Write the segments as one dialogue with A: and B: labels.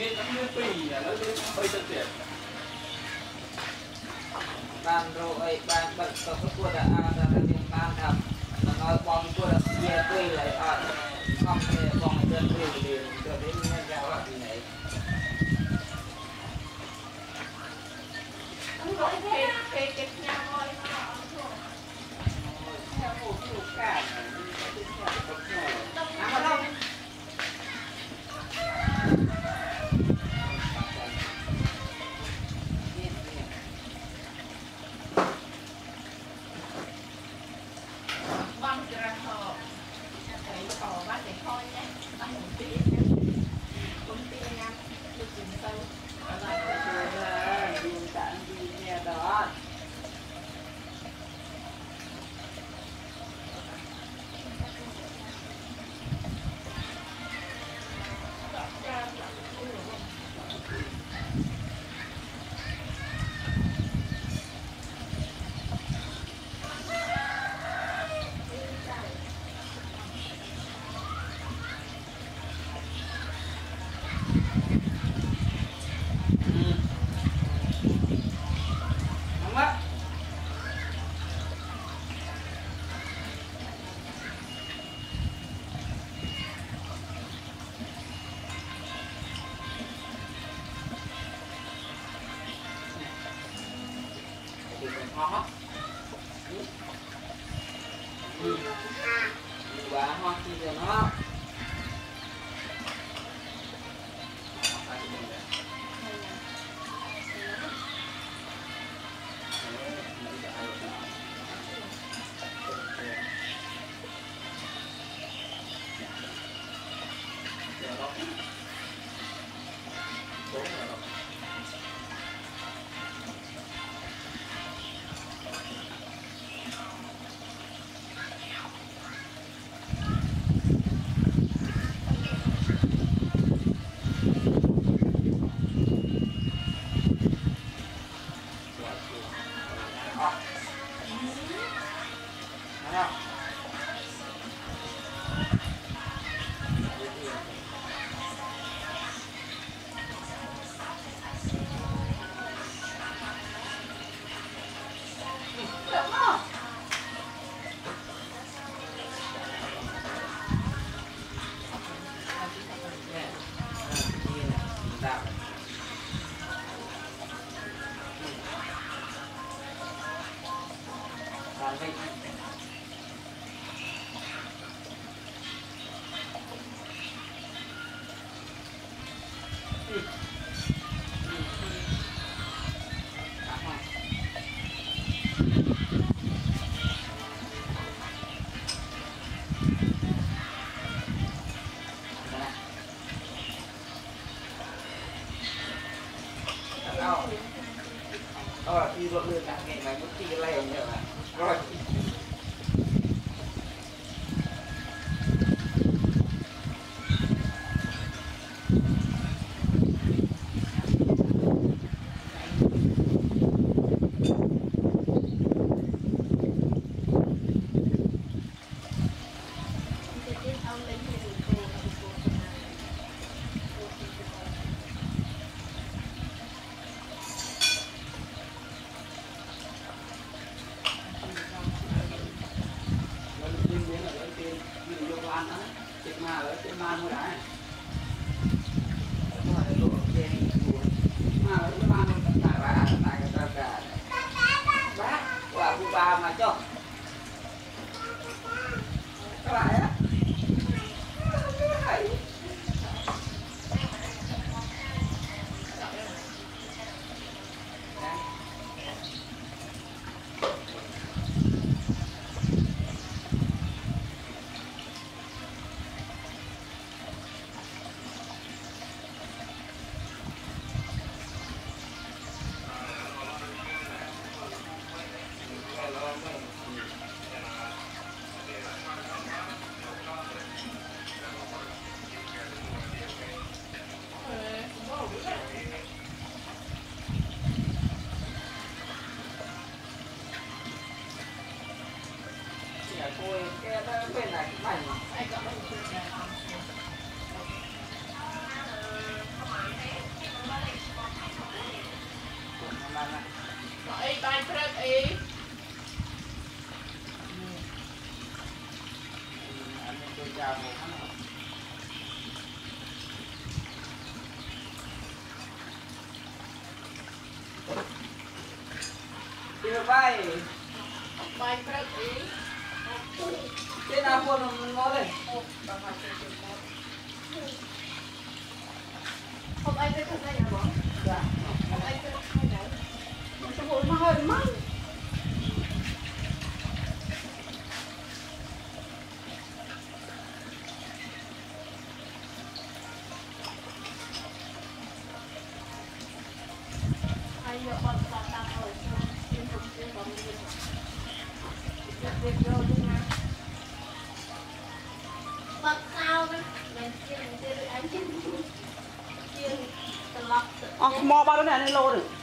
A: ban rồi ban bật có cua đã ra cái ban thầm nói bom cua đã chia tươi lại không thể bom đơn tươi thì được đến ra là gì này không có cái nhau thôi theo một chủ cả ăn vào đâu hoa và hoa thì giờ nó đi rồi lừa cả ngày mày muốn đi cái này nhở rồi bay
B: bay cái gì
A: trên nào buồn mình ngó đây
B: không ai biết cái này hả bố
A: dạ
B: không ai biết cái này mình sẽ buồn mà hơi mắc ai giờ bọn ta rồi chuyên dụng chuyên bọn mình việc vô luôn nha bật sao đó mình chuyên anh chuyên từ lọc
C: mò bao đó này lô được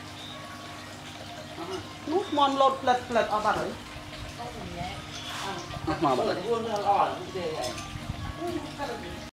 C: nút mòn lột lật lật ở bao đấy
A: mà buồn là lo là cũng thế này